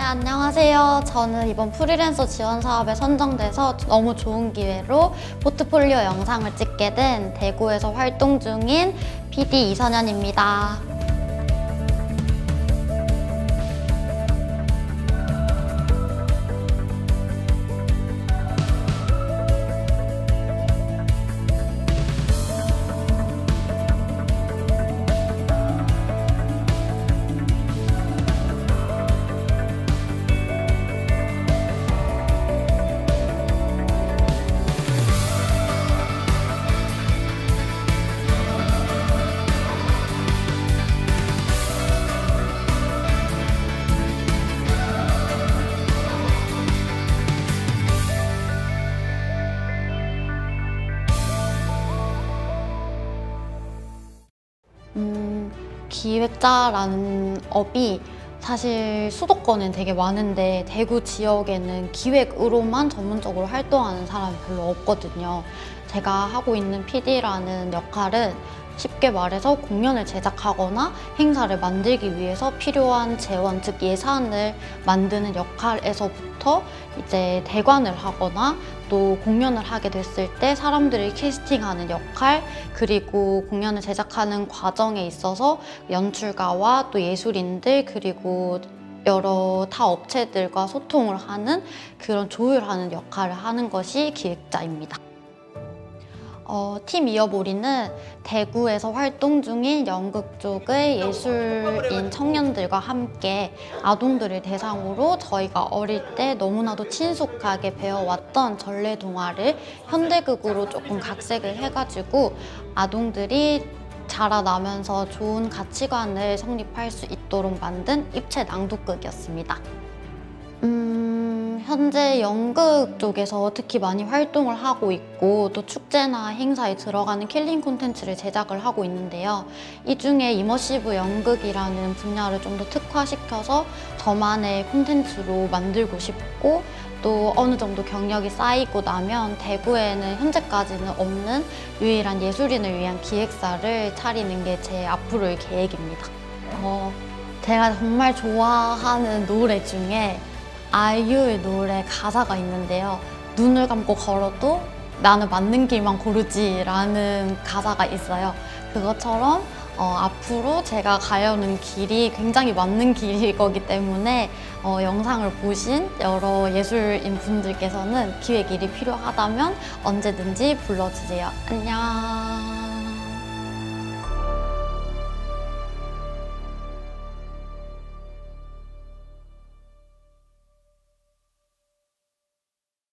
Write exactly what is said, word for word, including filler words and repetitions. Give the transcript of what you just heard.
안녕하세요. 저는 이번 프리랜서 지원 사업에 선정돼서 너무 좋은 기회로 포트폴리오 영상을 찍게 된 대구에서 활동 중인 피디 이선현입니다. 음, 기획자라는 업이 사실 수도권엔 되게 많은데 대구 지역에는 기획으로만 전문적으로 활동하는 사람이 별로 없거든요. 제가 하고 있는 피디라는 역할은 쉽게 말해서 공연을 제작하거나 행사를 만들기 위해서 필요한 재원, 즉 예산을 만드는 역할에서부터 이제 대관을 하거나 또 공연을 하게 됐을 때 사람들을 캐스팅하는 역할, 그리고 공연을 제작하는 과정에 있어서 연출가와 또 예술인들 그리고 여러 타 업체들과 소통을 하는 그런 조율하는 역할을 하는 것이 기획자입니다. 어, 팀 이어보리는 대구에서 활동 중인 연극 쪽의 예술인 청년들과 함께 아동들을 대상으로 저희가 어릴 때 너무나도 친숙하게 배워왔던 전래 동화를 현대극으로 조금 각색을 해가지고 아동들이 자라나면서 좋은 가치관을 성립할 수 있도록 만든 입체 낭독극이었습니다. 음, 현재 연극 쪽에서 특히 많이 활동을 하고 있고 또 축제나 행사에 들어가는 킬링 콘텐츠를 제작을 하고 있는데요. 이 중에 이머시브 연극이라는 분야를 좀 더 특화시켜서 저만의 콘텐츠로 만들고 싶고 또 어느 정도 경력이 쌓이고 나면 대구에는 현재까지는 없는 유일한 예술인을 위한 기획사를 차리는 게 제 앞으로의 계획입니다. 어, 제가 정말 좋아하는 노래 중에 아이유의 노래 가사가 있는데요. 눈을 감고 걸어도 나는 맞는 길만 고르지 라는 가사가 있어요. 그것처럼 어, 앞으로 제가 가려는 길이 굉장히 맞는 길일 거기 때문에 어, 영상을 보신 여러 예술인 분들께서는 기획 일이 필요하다면 언제든지 불러주세요. 안녕.